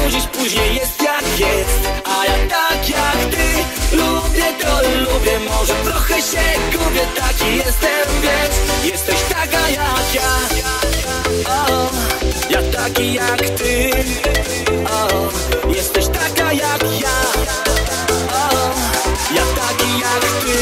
nudzić, później jest jak jest. A ja tak jak ty, lubię to lubię. Może trochę się gubię, taki jestem, wiesz. Jesteś taka jak ja, oh, ja taki jak ty, oh, jesteś taka jak ja, oh, ja taki jak ty.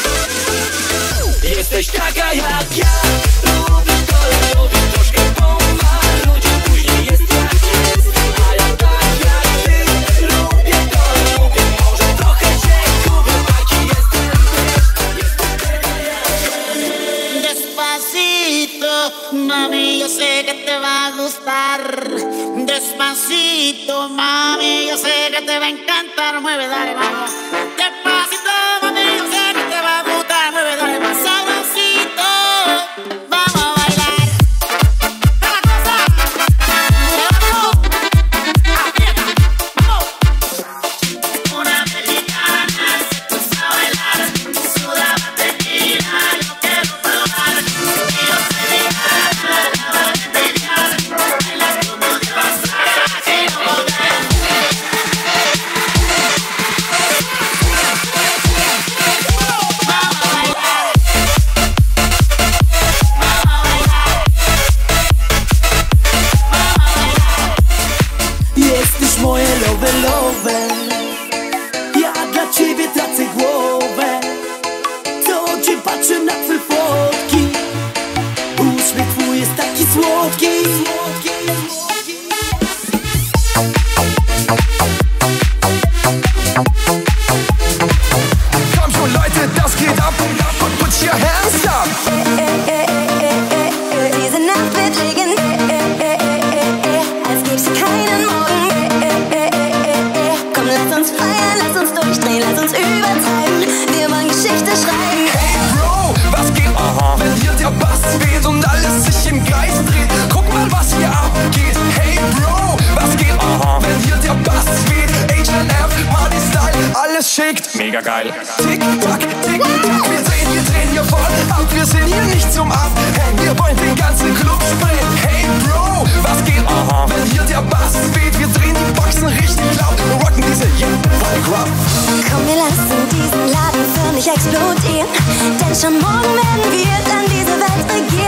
Jesteś taka jak ja. Lubię to lubię, troszkę pomarudzić, później jest jak jest. A ja tak jak ty, lubię to lubię. Może trochę się gubię, taki jestem, jesteś taka jak ja. Despacito, mami, yo sé que te va a gustar. Despacito, mami, yo sé que te va a encantar. Mueve, dale, vamos. Despacito, mami, yo sé que te va a gustar. Mueve, dale, más sabrosito. Vamos a bailar. ¡Da la cosa! ¡Llévatelo! ¡Aprieta! ¡Vamos! Una mexicana se puso a bailar. Sudaba tequila, yo quiero probar. Y yo soy mexicana, la voy a enseñar. Bailar como Dios sabe, así no volver. Jesteś moje love, love. Ja dla ciebie tracę głowę. Co dzień patrzę na twe fotki. Uśmiech twój jest taki słodki. Komm schon Leute, das geht ab. Put your hands up. Diese Nacht wird regen, als gäb's keinen Morgen. Komm, lass uns feiern, lass uns durchdrehen, lass uns übertreiben. Wir wollen Geschichte schreiben. Hey Bro, was geht? Wenn hier der Bass weht und alles sich im Kreis dreht. Guck mal, was hier abgeht. Hey Bro, was geht? Wenn hier der Bass weht. H&M, Party Style, alles schickt. Mega geil. Tick, tack, tick, tack. Wir drehen hier voll ab. Wir sind hier nicht zum Abhängen. Wir wollen den ganzen Club sprengen. Hey Bro, was geht? Wenn hier der Bass weht. Wir drehen die Boxen richtig laut. Wir rocken diese Vibe. Komm, wir lassen diesen Laden förmlich explodieren. Denn schon morgen werden wir dann diese Welt regieren.